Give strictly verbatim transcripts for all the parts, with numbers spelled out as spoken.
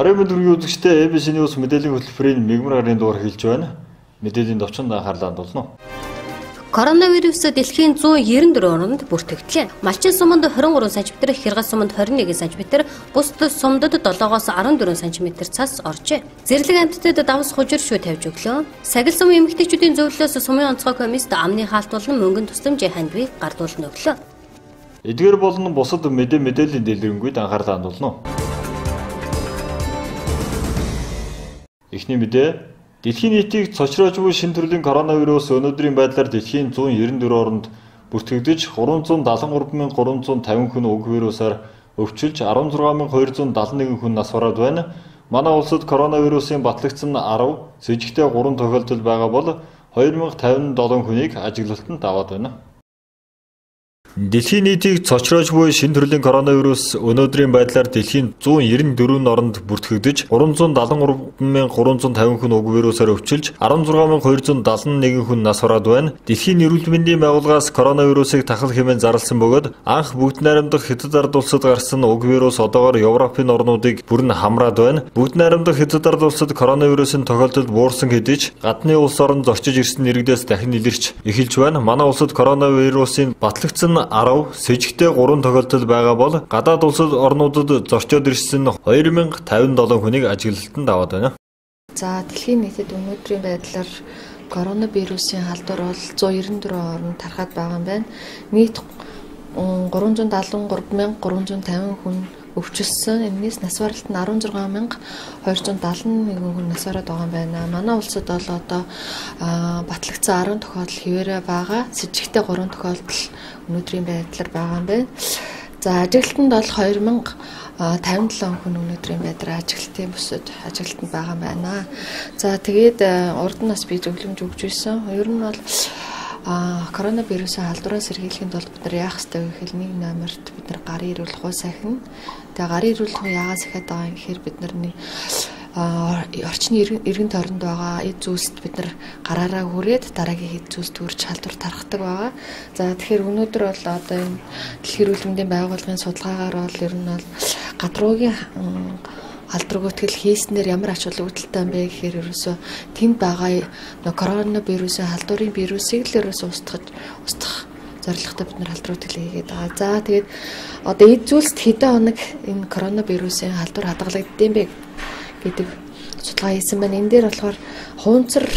Орой мэдрэмгийн үзэгчтэй A B C News мэдээллийн хөтөлбөрийн мигмар гарын дугаар хэлж байна. Мэдээллийн товчонд анхаарлаа хандуулна. Коронавирус дэлхийн зуун найман дөрвөн орнд бүртгэгдлээ. Малчин суманд хорин гурван сантиметр, Хяргал суманд хорин нэгэн сантиметр, бусад сумдад долоогоос арван дөрвөн сантиметр цас оржээ. Зэрлэг амьтдад давс хужир шүү тавьж өглөө. Сагил сум эмэгтэйчүүдийн зөвлөлөөс сумын онцгой комист амны хаалт болон мөнгөн тусламжийн хандвийг гардуулна өглөө. Эдгээр болон бусад мэдээ мэдээллийн дэлгэрэнгүй анхаарлаа хандуулна. Эхний мэдээ дэлхийн нийтийг цочроож буй шинэ төрлийн коронавирус өнөөдрийн байдлаар дэлхийн зуун найман дөрвөн орнд бүртгэгдэж гурван зуун далаван гурван мянга гурван зуун тавин хүн уг вирусаар өвчилж арван зургаан мянга хоёр зуун далаван нэгэн хүн нас бараад байна. Манай улсад коронавирусын батлагдсан арав, с сэжигтэй гурван тохиолдол байгаа бол хоёр мянга тавин долоон хүнийг ажиглалтанд аваад байна. Дэлхийн нийтийг цочроож буй шинэ төрлийн коронавирус өнөөдрийн байдлаар дэлхийн зуун найман дөрвөн орнд бүртгэгдэж гурван зуун далаван гурван мянга гурван зуун тавин хүн уг вирусаар өвчилж арван зургаан мянга хоёр зуун далаван нэгэн хүн нас бараад байна. Дэлхийн эрүүл мэндийн байгууллагаас коронавирусыг тахал хэмээн зарласан бөгөөд анх бүгд найрамдах Хятад ард улсад гарсан уг вирус одоогоор Европын орнуудыг бүрэн хамраад байна. Бүгд найрамдах Хятад ард улсад коронавирусын тохиолдол буурсан хэдий ч гадны улс орнд зорчиж ирсэн иргэдээс дахин илэрч эхэлж байна. Манай улсад коронавирусын батлагдсан арав, с сэжигтэй гурван тохиолдол байгаа бол гадаад улсад орнуудад зорчоод ирсэн хоёр мянга тавин долоон хүнийг ажиглалтанд аваад байна. За дэлхийн нийтэд өнөөдрийн байдлаар коронавирусын халдвар бол зуун найман дөрвөн орнд тархаад байгаа юм байна. Нийт гурван зуун далаван гурван мянга гурван зуун тавин хүн өвчлсөн. Энээс нас баралт нь арван зургаан мянга хоёр зуун далаван нэгэн хүн нас бараад байгаа юм байна. Манай улсад бол одоо батлагдсан арван тохиолдол хിവэрэ байгаа. С сэжигтэй гурван тохиолдол өнөөдрийн байдлаар байгаа юм байна. За ажиглалтанд бол хоёр мянга тавин долоон хүн өнөөдрийн байдлаар ажиглалтын бусад ажиглалтанд байгаа юм байна. За тэгээд урд нас би зөвлөмж өгч байсан. Ер нь бол А коронавирусын халдвараас сэргийлэхэд бол бид нар яах ёстой вэ гэхэл нэг номерт бид нар гарын эрүүл ухаан сайхан. Тэгээ гарын эрүүл ухаан яагаас ихэд байгаа юм гэхээр бид нар нэг орчны эргэн тойронд байгаа эд зүйлсд бид нар гараараа хүрээд дараагийн эд зүйлсд хүрч халдвар тархдаг байгаа. За тэгэхээр өнөөдөр бол одоо энэ дэлхийн эрүүл мэндийн байгууллагын судалгаагаар бол ер нь бол гадруугийн алдрагуутгэл хийснээр ямар ач холбогдолтой юм бэ гэхээр ерөөсөө тэнд байгаа коронавирусын халдварын вирусыг л ерөөсөө устгах устгах зорилготой бид нар халдваруутгэл хийгээд байгаа. За тэгээд одоо эд зүйлсд хэдэн хоног энэ коронавирусын халдвар хадгалагдсан бэ гэдэг судалгаа хийсэн байна. Энэ дээр болохоор хуунцар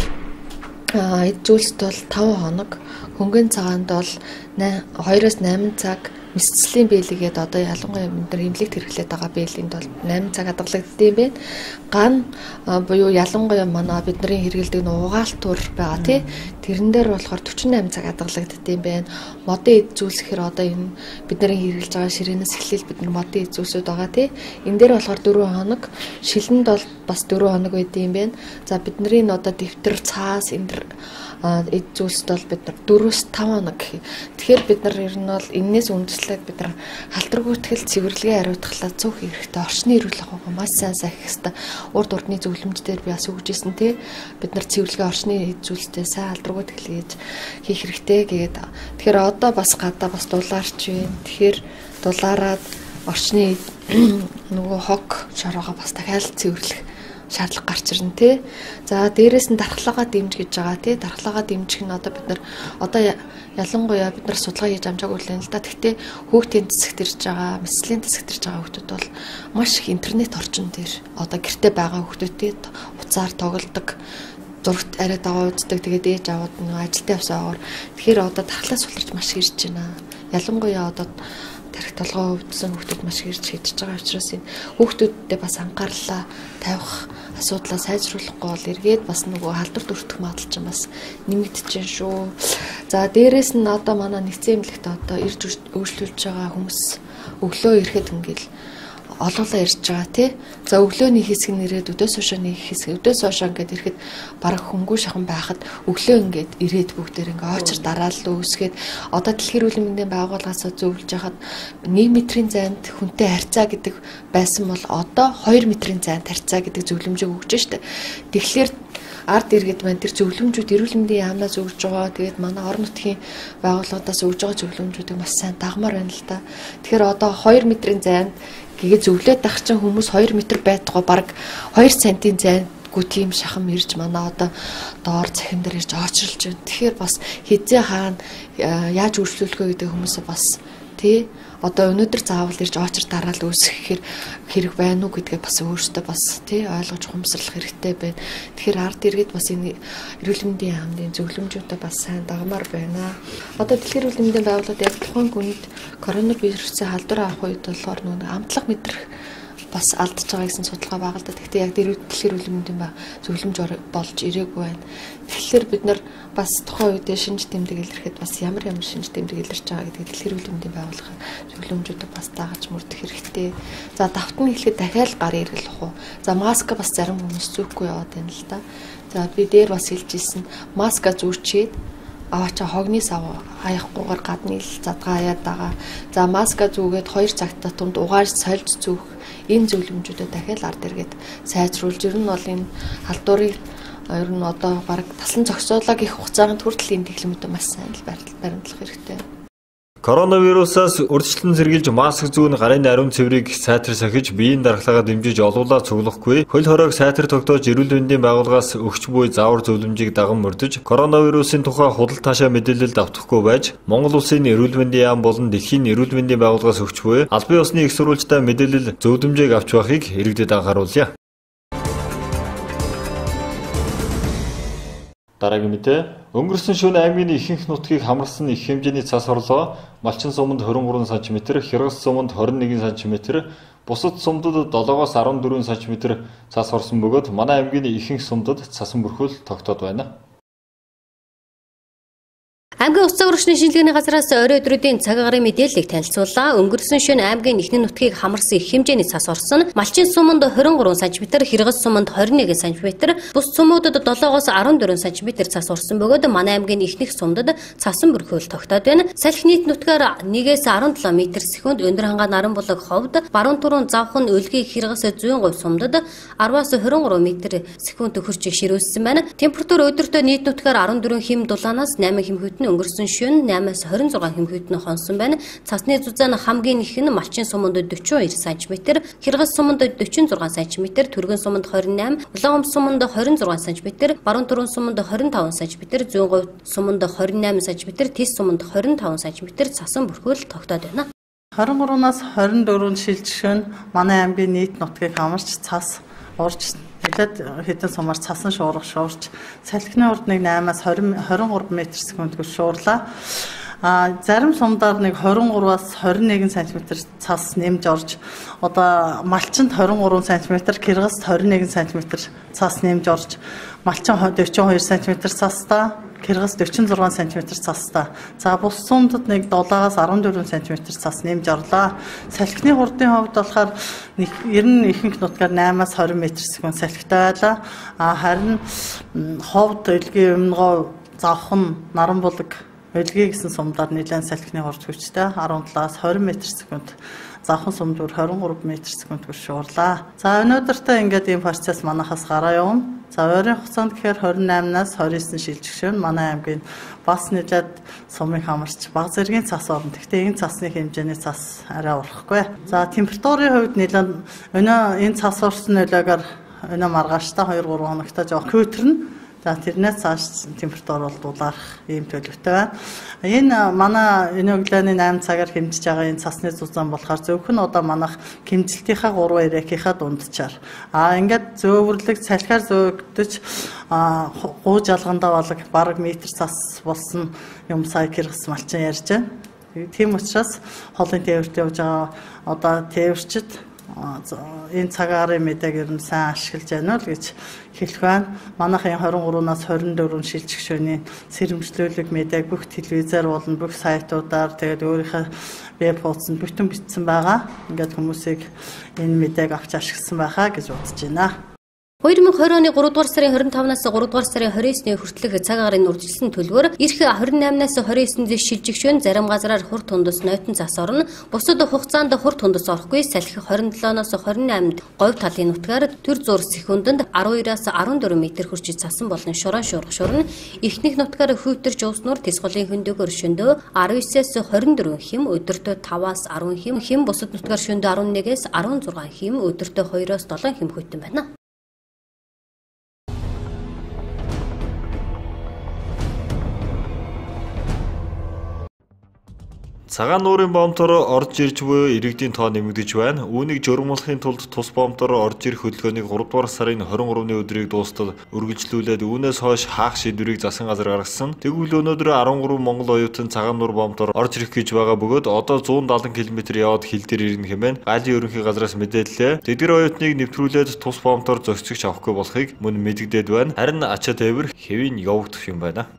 эд зүйлсд бол таван хоног, хөнгөн цагаанд бол хоёроос найман цаг мэдцлийн бэлгээд одоо ялангуяа бид нар эмнэлэгт хэрэглээд байгаа бэлэнд бол найман цаг хадгалагдсан юм байна. Ган буюу ялангуяа манай бидний хэрэглэдэг нь угаалтуур байгаа тий. Тэрэн дээр болохоор дөрвөн найман цаг хадгалагдсан юм байна. Модын эд зүйлс гэхээр одоо энэ бидний хэрэглэж байгаа ширээнээс эхлээл бид нар модын эд зүйлсүүд байгаа тий. Энэ дээр болохоор дөрвөн хоног, шилэнд бол бас дөрвөн хоног байдсан юм байна. За бидний одоо дэвтэр, цаас энэ эд зүйлсд бол бид нар дөрвөөс таван хоног гэх. Тэгэхээр бид нар ер нь бол энээс үндэслээд бид нар халдваргүйтгэл цэвэрлэгээ хариуцлаа цөөх хэрэгтэй. Орчны эрүүл ухаан маш сайн сахих хэрэгтэй. Урд урдны зөвлөмждөр би бас өгж ирсэн тий. Бид нар цэвэрлэгээ орчны эд зүйлстэй сайн халдваргүйтгэл хийж хийх хэрэгтэй гэдэг. Тэгэхээр одоо бас гадаа бас дулаарч байна. Тэгэхээр дулаараад орчны нөгөө хог шороогоо бас дахиад цэвэрлэх шаардлага гарч ирнэ тий. За дээрээс нь дархлаагаа дэмжиж байгаа тий. Дархлаагаа дэмжих нь одоо бид нар одоо ялангуяа бид нар судалгаа хийж амжаагүй л юм л да. Гэхдээ хүүхдийн засагт ирж байгаа, мэслийн засагт ирж байгаа хүүхдүүд бол маш их интернет орчин дээр одоо гэртээ байгаа хүүхдүүдэд уцаар тоглодог, зурагт арай даваа үздэг, тэгээд ээж аваад нэг ажилдаа явсаагаар. Тэгэхээр одоо дархлаа суларч маш ирж байна. Ялангуяа одоо тарих толгой өвдсөн хүүхдүүд маш ирж хийж байгаа учраас энэ хүүхдүүдтэй бас анхаарлаа тавих асуудлаа сайжруулахгүй бол эргээд бас нөгөө халдвар төртөх магадлал чинь бас нэмэгдэж байна шүү. За дээрэс нь одоо манай нэгдсэн эмнэлэгт одоо ирж өөрчлөлж байгаа хүмүүс өглөө ирэхэд ингээл олоолаа ирж байгаа тий. За өглөөний хэсэг нь ирээд өдөөс хойшоо нэг хэсэг өдөөс хойшоо ингээд ирэхэд бараг хөнгүү шахан байхад өглөө ингээд ирээд бүгдээр ингээд очир дараалал үүсгээд одоо дэлхийн эрүүл мэндийн байгууллагаас зөвлөж хахад нэг метрийн зайд хүнтэй харьцаа гэдэг байсан бол одоо хоёр метрийн зайд харьцаа гэдэг зөвлөмжийг өгч штэ. Тэгэхээр ард иргэд маань тэр зөвлөмжүүд эрүүл мэндийн яамнаас өгж байгаа. Тэгээд манай орон нутгийн байгууллагаас өгж байгаа зөвлөмжүүдийг маш сайн дагмаар байна л да. Тэгэхээр одоо хоёр метрийн зайд гээ зөвлөөд байх чинь хүмүүс хоёр метр байтугай бараг хоёр сантын зайгүй тийм шахам ирж манай одоо доор захин дээр ирж очролж байна. Тэгэхээр бас хизээ хаана яаж үргэлжлүүлэх вэ гэдэг хүмүүсээ бас тий одоо өнөөдөр заавал ирж очир дараал үүсгэхээр хэрэг байна уу гэдгээ бас өөртөө бас тий ойлгож ухамсарлах хэрэгтэй байна. Тэгэхээр ард иргэд бас энэ эрүүл мэндийн яамны зөвлөмжүүдээ бас сайн дагамаар байна. Одоо дэлхийн эрүүл мэндийн байгууллагууд яг тухайн хүнд коронавирусын халдвар авах үед болохоор нүг амтлах мэдрэх бас алдж байгаа гэсэн судалгаа байгаа л да. Гэхдээ яг дэлхийн эрүүл мэндийн зөвлөмж болж ирээгүй байна. Тэгэхээр бид нар бас тухайн үедээ шинж тэмдэг илэрхэд бас ямар ямар шинж тэмдэг илэрч байгаа гэдгийг дэлхийн эрүүл мэндийн байгууллагын зөвлөмжүүдийг бас дагаж мөрдөх хэрэгтэй. За давтан хэлэхэд дахиад гар иргэл ах уу. За маска бас зарим хүмүүс зүүхгүй яваад байна л да. За би дээр бас хэлж ирсэн маска зүүчээд аваача хогны сав хаяггүйгээр гадны ил задгаа хаяад байгаа. За маска зүүгээд хоёр цагт татамд угаарч сольж зүүх энэ зөвлөмжүүдэд дахиад ард иргэд сайжруулж ер нь бол энэ халдварыг ер нь одоо бараг тасан зогсоолоо гэх хугацаанд хүртэл энэ дэглэмүүд маш сайн л баримтлах хэрэгтэй. Коронавирусаас урьдчилан сэргийлж маск зүүн гарын ариун цэврийг сайтар сахиж биеийн дархлаагаа дэмжиж олуулаа цуглахгүй хөл хоройг сайтар тогтоож эрүүл мэндийн байгууллагаас өгч буй заавар зөвлөмжийг даган мөрдөж коронавирусын тухай худал таашаа мэдээлэл давтахгүй байж Монгол улсын эрүүл мэндийн яам болон дэлхийн эрүүл мэндийн байгууллагаас өгч буй албан ёсны их сурвалжтай мэдээлэл зөвлөмжийг авч байхыг иргэдэд анхааруулъя. Дараагийн мэдээ өнгөрсөн шөнө аймгийн ихэнх нутгийг хамарсан их хэмжээний цас орлоо Малчин суманд двадцать три сантиметр, Хиргас суманд двадцать один сантиметр, бусад сумдад долоогоос дөрвөн сантиметр цас орсон бөгөөд манай аймгийн ихэнх сумдад цасан бүрхүүл тогтоод байна. Аймгийн улс урагшны шинжилгээний газраас орой өдрүүдийн цаг агаарын мэдээллийг танилцууллаа. Өнгөрсөн шөнө аймгийн эхний нутгийг хамарсан их хэмжээний цас орсон. Малчин суманд двадцать три сантиметр, Хиргас суманд двадцать один сантиметр, бус сумуудад долоогоос дөрвөн сантиметр цас орсон бөгөөд манай аймгийн ихнэх сумдад цасан бүрхүүл тогтоод байна. Салхи нийт нутгаар нэгээс дөрвөн метр секунд өндөр хангаа наран булаг ховд, баруун түрүүн завхан өлгийн Хиргас зүүн говь сумдад десятаас двадцать три метр секунд хурж ширүүлсэн байна. Температур өдөртөө нийт нутгаар дөрвөн хэм дулаанаас найман хэм хөтөн өнгөрсөн шөнө наймаас двадцать шесть хэм хөтөн хонсон байна. Цасны зузаан хамгийн их нь Малчин суманд forty two сантиметр, Хиргас суманд forty six сантиметр, Түргэн суманд twenty eight, Улаан суманд twenty six сантиметр, Баруун түрүүн суманд twenty five сантиметр, Зүүн говь суманд twenty eight сантиметр, Тис суманд twenty five сантиметр цасан бүрхүүл тогтоод байна. двадцать три-аас twenty four шилжих нь манай аймгийн нийт нутгийг хамарч цас орж Хэлээд хэдэн сумаар цасан шуурах шуурч салхины урд нэг eight-аас twenty twenty-three метр секунд хүрч шуурлаа. А зарим сумдаар нэг twenty-three-аас twenty-one сантиметр цас нэмж орж одоо Малчинд twenty-three сантиметр, Хиргас twenty-one сантиметр цас нэмж орж Малчин forty-two сантиметр цастай, Хиргас forty-six сантиметр цастай. За бус сумдад нэг seven-аас fourteen сантиметр цас нэмж орлоо. Салхины хурдын хувьд болохоор ер нь ихэнх нутгаар eight-аас twenty метр секунд салхитай байлаа. А харин ховд элгийн өмнөгөө завхан наран булаг Өлгий гэсэн сумдаар нэлээд салхины хурд хүчтэй seventeen-аас twenty метр секунд, завхан сумдуур twenty-three метр секунд хүрч шуурлаа. За өнөөдөртөө ингээд ийм процесс манахаас гараа явна. За ойрын хугацаанд гэхээр twenty-eight-аас twenty-nine шилжигшэн манай аймгийн бас нэлээд сумыг хамарч баг зэргийн цас орно. Гэхдээ энэ цасны хэмжээний цас арай урахгүй. За температурын хувьд нэлээд өнөө энэ цас орсон нөлөөгөөр өнөө маргааштай two three хоногтой жоох хөтөрнө. За тэрнээс цааш температур бол дулаарах ийм төлөвтэй байна. Энэ манай энэ өглөөний eight цагаар хэмжиж байгаа энэ цасны зузаан болохоор зөвхөн одоо манайх хэмжилтийнхаа three ирээхийнхаа дунджаар. А ингээд зөөвөрлөг салхиар зөөгдөж а гуу жалгандаа болог бараг метр цас болсон юм сая Хиргас Малчин ярьж байна. Тийм учраас холын тээвэрт явж байгаа одоо тээвэрчд энэ цагаарын мэдээг ер нь сайн ашиглаж байна л гэж хэлэх байна. Манайхын twenty-three-аас twenty-four шилжих шөнийн сэрэмжлүүлэг мэдээг бүх телевизээр болон бүх сайтуудаар тэгээд өөрийнхөө веб хуудсанд бүтэн бичсэн байгаа. Ингээд хүмүүсийг энэ мэдээг авч ашигласан байхаа гэж бодож байна. хоёр мянга хоёр оны гуравдугаар сарын хорин тавнаас гуравдугаар сарын хорин есний хүртэлх цаг агарын үржилсэн төлбөр ирэх хорин наймнаас хорин есэнд шилжигшэн зарим газраар хур тундас нойтон зас орно. Бусад хугацаанд хур тундас орохгүй салхи хорин долооноос хорин наймд говь талын нутгаар төр зур секундэд арван хоёроос арван дөрвөн метр хүрч цасан болон шуран шуурх шурна. Эхнийх нутгаар хүйтэрч уснуур тисголын хөндөгөр шөндөө арван девятээс хорин дөрвөн хим, өдөртөө таваас арван хим, хим бусад нутгаар шөндөө арван нэгээс арван зургаан хим, өдөртөө хоёроос долоон хим хүйтэн байна. Цагаан нуурын бомтоор орж ирж буй иргэдийн тоо нэмэгдэж байна. Үүнийг журмуулахын тулд тус бомтоор орж ирэх хөдөлгөөнийг гуравдугаар сарын хорин гуравны өдрийг дуустал үргэлжлүүлээд үүнээс хойш хаах шийдвэрийг засгийн газар гаргасан. Тэгвэл өнөөдөр арван гурван Монгол оюутан цагаан нуур бомтоор орж ирэх гэж байгаа бөгөөд одоо зуун дадлан километр яваад хил дээр ирнэ хэмээн Галийн ерөнхий газраас мэдээллээ. Тэдгээр оюутныг нэвтрүүлээд тус бомтоор зохицогч авахгүй болохыг мөн мэдэгдээд байна. Харин ачаа тээвэр хэвийн явагдах юм байна.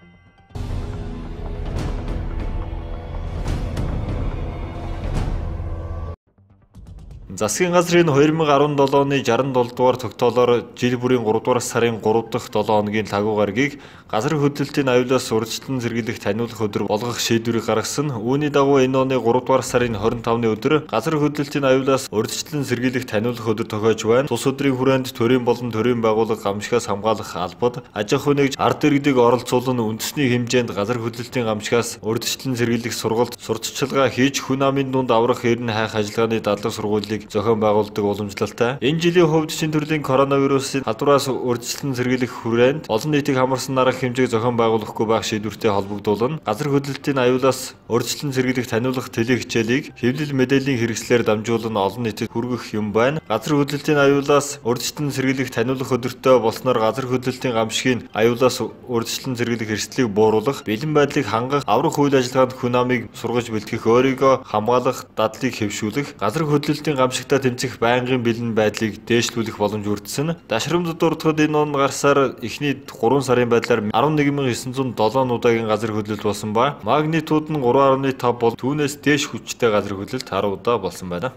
Засгийн газрын хоёр мянга арван долоо оны шестьдесят долоо дугаар тогтоолоор жил бүрийн гуравдугаар сарын гурав дахь долоо хоногийн лагу гарагийг газар хөдлөлтийн аюулаас урьдчилан зэрэглэх таниулах өдөр болгох шийдвэрийг гаргасан. Үүний дагуу энэ оны гуравдугаар сарын хорин тавны өдөр газар хөдлөлтийн аюулаас урьдчилан зэрэглэх таниулах өдөр тохиож байна. Тус өдрийн хүрээнд төрийн болон төрийн байгууллага гамшигаас хамгаалах албад аж ахуй нэгж ард иргэдийг оролцуулан үндэсний хэмжээнд газар хөдлөлтийн гамшигаас урьдчилан зэрэглэх сургалт сурталчилгаа хийж хүн амын дунд аврах эрен хайх ажиллагааны дадлаг сургуулийг зохион байгуулдаг уламжлалтай. Энэ жилийн хувьд шинэ төрлийн коронавирусын халдвараас урьдчилан зэрэглэх хүрээнд олон нийтийг хамарсан нарах хэмжээг зохион байгуулахгүй байх шийдвэртэй холбогдуулан газар хөдлөлтийн аюулаас урьдчилан зэрэглэх таниулах теле хичээлийг хэвлэл мэдээллийн хэрэгслээр дамжуулан олон нийтэд хүргэх юм байна. Газар хөдлөлтийн аюулаас урьдчилан зэрэглэх таниулах өдөртөө болсноор газар хөдлөлтийн гамшигын аюулаас урьдчилан зэрэглэх эрсдлийг бууруулах, бэлэн байдлыг хангах, аврах үйл ажиллагаанд хүн амыг сургаж бэлтгэх, өөрийгөө хамгаалах дадлыг хэвшүүлэх, газар хөдлөлтийн гамшигтай тэмцэх байнгын бэлэн байдлыг дээшлүүлэх боломж бүрдсэн. Дашрамд дурдхад энэ он гарсаар эхний гурван сарын байдлаар арван нэг мянган есөн зуун долоон удаагийн газар хөдлөлт болсон ба магнитууд нь гурван арван тав бол түүнээс дээш хүчтэй газар хөдлөлт арав удаа болсон байна.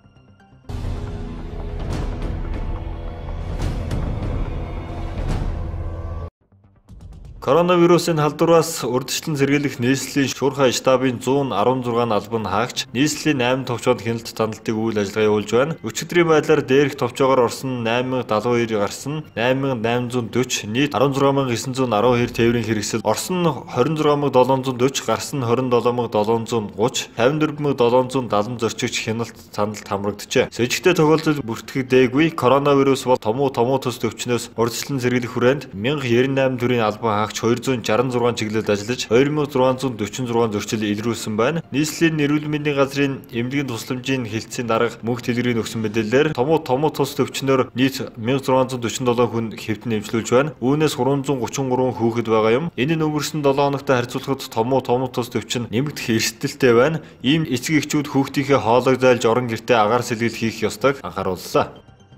Коронавирусын халдвараас урьдчилан зэрэглэх нийслэлийн шуурхай штабын зуун арван зургаан албан хаагч нийслэлийн найман товчоод хяналт тандалтыг үйл ажиллагаа явуулж байна. Өчигдрийн байдлаар дээрх товчоогоор орсон найман далаван хоёр гарсан, найман найман зуун дөрвөн, нийт арван зургаан мянга есөн зуун арван хоёр тээврийн хэрэгсэл орсон хорин зургаан мянга долоон зуун дөрвөн, гарсан хорин долоон мянга долоон зуун гурван, тавин дөрвөн мянга долоон зуун дадлан зорчигч хяналт тандалт хамрагджээ. Сэжигтэй тохиолдолд бүртгэгдээгүй коронавирус бол томуу томуу төс өвчнөөс урьдчилан зэрэглэх хүрээнд мянга найман восемь төрлийн албан хаагч хоёр зуун шестьдесят шесть чиглэлд ажиллаж хоёр мянга зургаан зуун дөрвөн шесть зөрчил илрүүлсэн байна. Нийслэлийн эрүүл мэндийн газрын эмнэлгийн тусламжийн хэлтсийн дарга мөнх дэлгэрийн өгсөн мэдээлэлээр томуу томуу тус өвчнөөр нийт мянга зургаан зуун дөрвөн долоо хүн хэвтэн эмчилүүлж байна. Үүнээс гурван зуун гучин гурван хүүхэд байгаа юм. Энэ нь өнгөрсөн долоо хоногтой харьцуулахад томуу томуу тус өвчин нэмэгдэх эрсдэлтэй байна. Ийм эцэг эхчүүд хүүхдийнхээ хоолойг зайлж орон гэртээ агаар сэлгэл хийх ёстойг анхаарууллаа.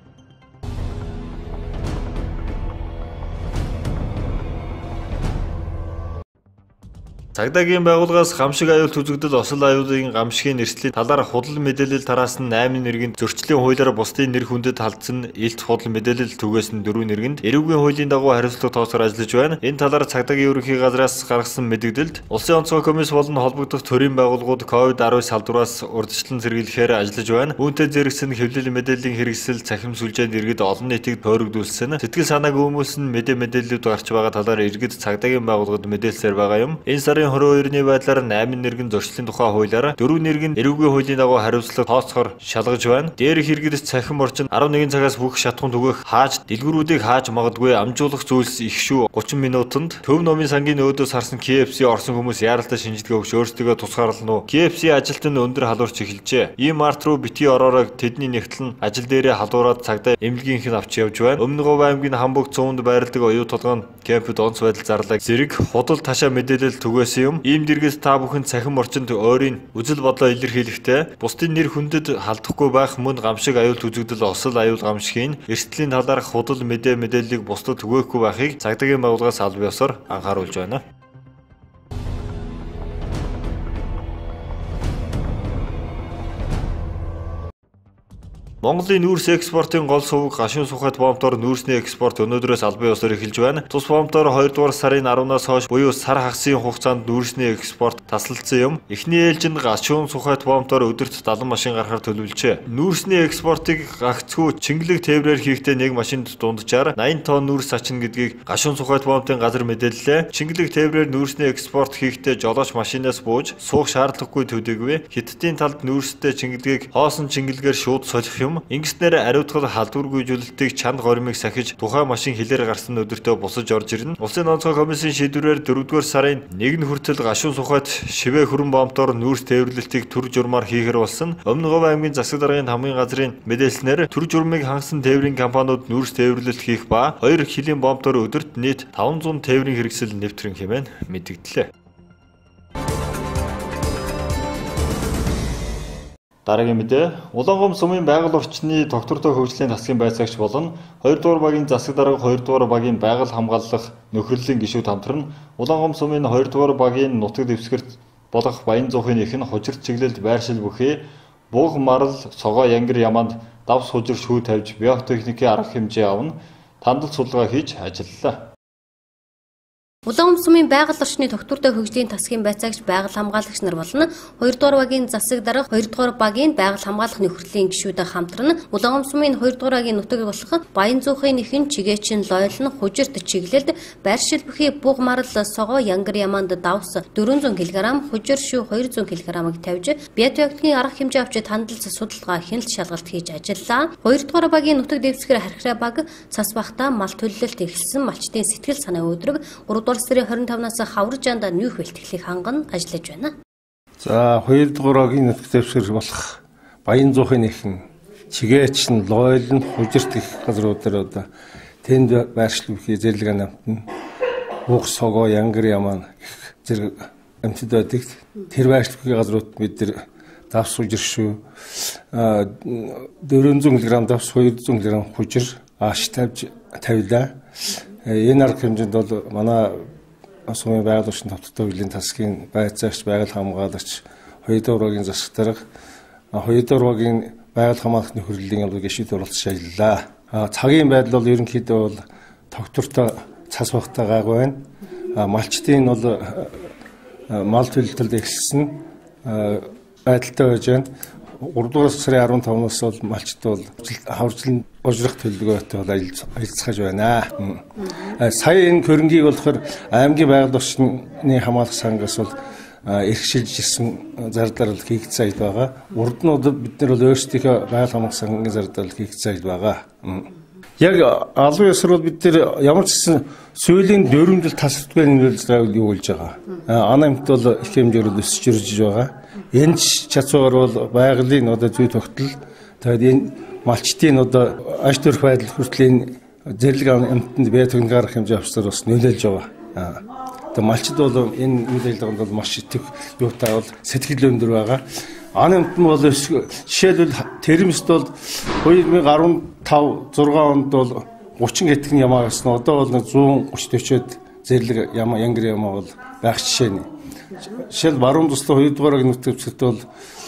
Цагдаагийн байгууллагаас гамшиг аюулт үзэгдэл осол аюулын гамшигын эрсдлийн талаар худал мэдээлэл тараасан найман нэргийн зөрчлийн хуулиар бусдын нэр хүндэд халдсан илт худал мэдээлэл түгээсэн дөрвөн нэргэнд эрүүгийн хуулийн дагуу хариуцлага тооцоор ажиллаж байна. Энэ талаар цагдаагийн ерөнхий газраас гаргасан мэдээлэлд Улсын онцгой комисс болон холбогдох төрийн байгууллагууд ковид дасагүй салдвараас урьдчилан зэрэглэхээр ажиллаж байна. Үүнтэй зэрэгсэн хэвлэл мэдээллийн хэрэгсэл цахим сүлжээнд иргэд олон нийтийг тойрогдуулсан. Сэтгэл санааг өмүүлсэн мэдээ мэдээллүүд гарч байгаа талаар иргэд цагдаагийн байгууллагад мэдээлсээр байгаа юм. Энэ сарын хорин хоёрны байдлаар найман нэргэн зөрчлийн тухай хуулиараа дөрвөн нэргэн эрүүгийн хуулийн дагуу хариуцлага тооцохоор шалгаж байна. Дээрх иргэдэс цахим орчин арван нэгэн цагаас бүх шатхуун түгээх хааж дэлгүүрүүдийг хааж магадгүй амжуулах зүйлс их шүү. гучин минутанд төв номын сангийн өөдөөс харсан ка эф си орсон хүмүүс яаралтай шинжилгээ өгч өөрсдөө тусгаарлана уу. ка эф си ажилтан өндөр халуурч эхэлжээ. Ийм март руу битгий ороороо тэдний нэгтлэн ажил дээрээ халуураад цагдаа эмнэлгийнх нь авч явж байна. Өмнө Говь аймгийн Хамбог цуунд байрладаг оюу толгойн кемпэд онц байдал зарлаг зэрэг худал ташаа мэдээлэл түгээс юм. Ийм дэргэс та бүхэн цахим орчинд өөрийн үзэл бодлоо илэрхийлэхдээ бусдын нэр хүндэд халдахгүй байх мөн гамшиг аюулт үзэгдэл осол аюул гамшигын эрсдлийн талаарх худал мэдээ мэдээллийг бусдад түгээхгүй байхыг цагдаагийн байгууллагаас албан ёсоор анхааруулж байна. Монголын нүүрс экспортын гол сувг гашуун сухад бомбоор нүүрсний экспорт өнөөдрөөс албан ёсоор эхэлж байна. Тус бомбоор хоёрдугаар сарын аравнаас хойш буюу сар хагасын хугацаанд нүүрсний экспорт тасалдсан юм. Эхний ээлжинд гашуун сухад бомбоор өдөрт далан машин гаргахаар төлөвлөжээ. Нүүрсний экспортыг гагцхүү чингэлэг тээврээр хийхдээ нэг машинд дунджаар восемьдесят тонн нүүрс ачна гэдгийг гашуун сухад бомбын газар мэдээллээ. Чингэлэг тээврээр нүүрсний экспорт хийхдээ жолооч машинаас бууж суух шаардлагагүй төдийгүй хятадын талд нүүрстэй чингэлгийг хоосон чингэлгээр шууд солих юм. Ингэснээр ариутгал халдваргүй жүлэлтийг чанд горимыг сахиж тухайн машин хилээр гарсан өдөртөө бусаж орж ирнэ. Улсын онцгой комиссийн шийдвэрээр дөрөвдүгээр сарын нэгний хүртэл гашуун сухад шивээ хүрэн бомбоор нүүрс тээвэрлэлтийг төр журмаар хийхэр болсон. Өмнө Говь аймгийн засаг даргын хамгийн газрын мэдээлснээр төр журмыг хангасан тээврийн компаниуд нүүрс тээвэрлэлт хийх ба хоёр хилийн бомбоор өдөрт нийт таван зуун тээврийн хэрэгсэл нэвтрэн хэмээн мэдэгдлээ. Дараагийн мэдээ Улаангом сумын байгаль орчны доктортой хөгжлийн засгийн байцаагч болон хоёрдугаар багийн засаг дарга хоёрдугаар багийн байгаль хамгаалах нөхрөлийн гишүүд хамтран Улаангом сумын хоёрдугаар багийн нутаг дэвсгэрт болох Баян зуухын ихэнх хужирт чиглэлд байршил бүхий Буг марал Согоо Янгир яманд давс хужир шүү тавьж биотехникийн арга хэмжээ авна тандал судалгаа хийж ажиллалаа. Улаангом сумын байгаль орчны доктортой хөгжлийн засгийн байцаагч байгаль хамгаалагч нар болон хоёрдугаар багийн засаг дарга хоёрдугаар багийн байгаль хамгаалах нөхрөлийн гишүүдээ хамтран Улаангом сумын хоёрдугаар багийн нутаг болох Баян зуухын ихэнх чигээчин лойлн хужирт чиглэлд байршил бүхий Буг марал Согоо Янгир яманд давс дөрвөн зуун кг, хужир шүү хоёр зуун кг-ыг тавьж биотехникийн арга хэмжээ авч тандал судалгаа хяналт шалгалт хийж ажиллаа. Хоёрдугаар багийн нутаг дэвсгэр харьхраа баг цас бахта мал төлөлөлт эхэлсэн малчдын сэтгэл санаа өдрөг гуравдугаар сарын хорин тавнаас хавар жаанда нүүх бэлтгэлийг ханган ажиллаж байна. За хоёрдугаар багийн нутаг дэвсгэр болох Баян зуухын ихэнх чигээчин лойлн хужирт их газруудаар одоо тэнд байршил бүхий зэрлэг намтан Буг Согоо Янгир яман зэрэг амьтад байдаг. Тэр байршил бүхий газрууд бид нар давс хужир шүү дөрвөн зуун кг давс хоёр зуун кг хужир ааш тавьж тавилаа. Энэ арга хэмжээнд бол манай сумын байгаль орчны доктортой хөгжлийн засгийн байцаагч байгаль хамгаалагч хоёрдугаар багийн засаг дарга хоёрдугаар багийн байгаль хамгаалах нөхрөлийн гишүүд оролцож ажиллаа. Цагийн байдал бол ерөнхийдөө бол доктортой цас багтаа гайгүй байна. Малчдын бол мал төлөлтөд эхэлсэн байдалтай байж байна. гуравдугаар сарын арван тавнаас бол малчд бол хавржлын ужрах төлөвлөгөөтэй бол ажиллаж байна. Сая энэ хөрөнгийг болохоор аймгийн байгаль орчны хамгаалах сангаас бол эрхшилж ирсэн зардлаар хийгдсэн аяд байгаа. Урд нь бол бид нар бол өөрсдийнхөө байгаль хамгаалах сангийн зардлаар хийгдсэн аяд байгаа. Яг албан ёсоор бол бид нар ямар ч гэсэн сүүлийн дөрвөн жил тасардгүй нэмэлт юу болж байгаа. Анамт бол их хэмжээр өсөж ирж байгаа. Энэ чацуугаар бол байгалийн одоо зүй тогтол тэгээд энэ малчдын одоо аж төрх байдал хүртлийн зэрлэг амтнд биотехник арга хэмжээ авчраар бас нөлөөлж байгаа. Тэгээд малчд бол энэ үйл ажиллагаанд бол маш их юутай бол сэтгэл өндөр байгаа. Анамт нь бол жишээлбэл термост бол хоёр мянга арван тав зургаан онд бол гучин гэтгэн ямаа гэсэн. Одоо бол зуун гуч төвчөд зэрлэг ямаа Янгир ямаа бол байх жишээ нь. Жишээл баруун туслах хоёрдугаар нутаг дэвсгэрт бол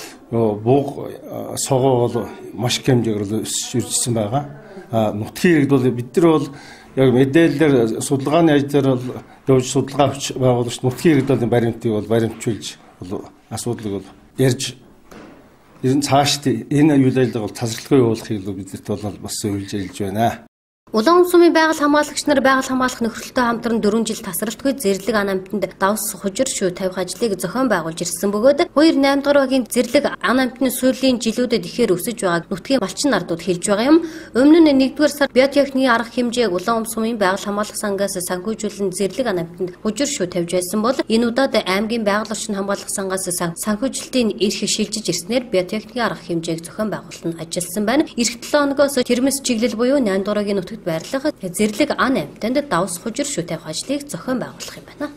Буг Согоо бол маш их хэмжээгээр өсөж ирсэн байгаа. Нутгийн иргэд бол бид нар бол яг мэдээлэлээр судалгааны ажлаар бол явж судалгаа авч байгуулагч нутгийн иргэд бол баримтыг бол баримтжуулж бол асуудлыг бол ярьж ер нь цаашд энэ үйл ажиллагаа бол тасралтгүй явуулахыг бидэрт бол бас зөвлөж ажиллаж байна. Улаангом сумын байгаль хамгаалагч нар байгаль хамгаалах нөхрөлтэй хамтран дөрвөн жил тасралтгүй зэрлэг ан амтнд давс хужир шүү тавих ажлыг зохион байгуулж ирсэн бөгөөд хоёр найм дахь багийн зэрлэг ан амтны сүүлийн жилүүдэд ихээр өсөж байгааг нутгийн малчин нардууд хэлж байгаа юм. Өмнө нь нэгдүгээр сард биотехникийн арга хэмжээг Улаангом сумын байгаль хамгаалах сангаас санхүүжүүлэн зэрлэг ан амтнд хужир шүү тавьж байсан бол энэ удаад аймгийн байгаль орчин хамгаалах сангаас санхүүжилтийн эрх шилжиж ирснээр биотехникийн арга хэмжээг зохион байгуулан ажилласан байна. Ирэх долоо хоногоос термос чиглэл буюу найм дахь багийн нутагт байрлах зэрлэг ан амтанд давс хужир шүү тавих ажлыг зохион байгуулах юм байна.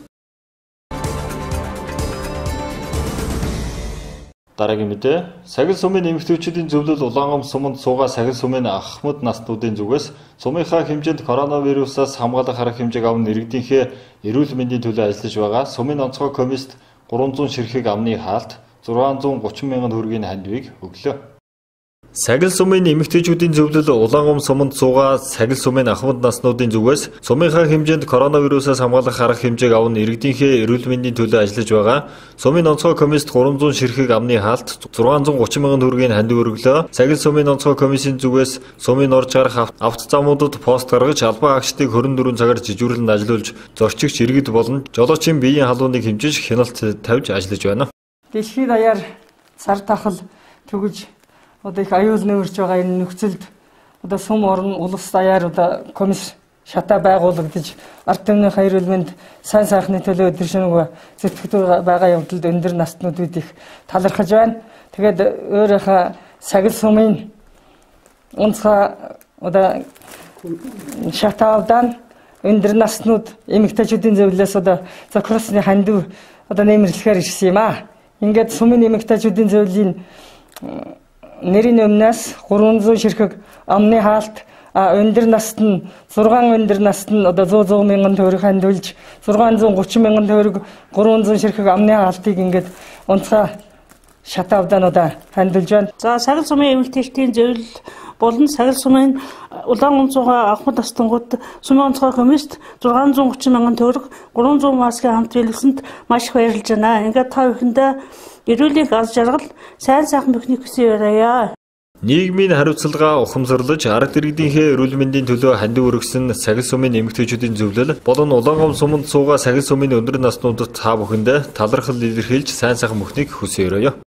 Дараагийн мэдээ Сахил сумын эмэгтэйчүүдийн зөвлөл Улаангом суманд суугаа Сахил сумын ахмад наснуудын зүгээс сумынхаа хэмжээнд коронавирусаас хамгаалах арга хэмжээг аван иргэдийнхээ эрүүл мэндийн төлөө ажиллаж байгаа сумын онцгой комист гурван зуун ширхэг амны хаалт зургаан зуун гучин мянган төгрөгийн хандивыг өглөө. Сагил сумын эмэгтэйчүүдийн зөвлөл Улаангом суманд суугаа сагил сумын ахмад наснуудын зүгээс сумынхаа хэмжээнд коронавирусаас хамгаалах арга хэмжээг аван иргэдийнхээ эрүүл мэндийн төлөө ажиллаж байгаа. Сумын онцгой комиссд гурван зуун ширхэг амны хаалт зургаан зуун гучин мянган төгрөгийн ханд өргөлөө. Сагил сумын онцгой комиссийн зүгээс сумын орж гарах авто замуудад пост гаргаж албан агчдыг хорин дөрвөн цагаар жижүүрлэн ажиллуулж зорчигч иргэд болон жолоочийн биеийн халууныг хэмжиж хяналт тавьж ажиллаж байна. Дэлхийд даяар сар тахал төгөж одоо их аюул нөөрч байгаа энэ нөхцөлд одоо сум орон улс даяар одоо комисс шатаа байгуулагдаж ард түмнийхээ эрүүл мэнд сайн сайхны төлөө өдөр шөнөгүй зэтгдэг байгаа явдалд өндөр настнууд их талархаж байна. Тэгээд өөрийнхөө сагил сумын онцгой одоо шатаавдан өндөр настнууд эмэгтэйчүүдийн зөвлөлөөс одоо зохиросны хандив одоо нэмэрлэхээр ирсэн юм аа. Ингээд сумын эмэгтэйчүүдийн зөвлөлийн нэрийн өмнөөс гурван зуун ширхэг амны хаалт өндөр наст нь зургаан өндөр наст нь одоо сто сто мянган төгрөг хандуулж зургаан зуун гучин мянган төгрөг гурван зуун ширхэг амны хаалтыг ингээд онцгой шатаавдан одоо хандуулж байна. За сагил сумын эмэгтэйчдийн зөвлөл болон сагил сумын Улаангом цугаа ахмад настангууд сумын онцгой комиссд зургаан зуун гучин мянган төгрөг гурван зуун маскын хамт биелүүлсэнд маш их баярлж байна. Ингээд та бүхэндээ эрүүлийн аз жаргал сайн сайхан бүхний хүсье өрөөё. Нийгмийн хариуцлага ухамсарлаж арга иргэдийнхээ эрүүл мэндийн төлөө хандив өргөсөн сагил сумын эмэгтэйчүүдийн зөвлөл болон Улаангом суманд суугаа сагил сумын өндөр наснуудад та бүхэндээ талархал илэрхийлж сайн сайхан бүхнийг хүсье өрөөё.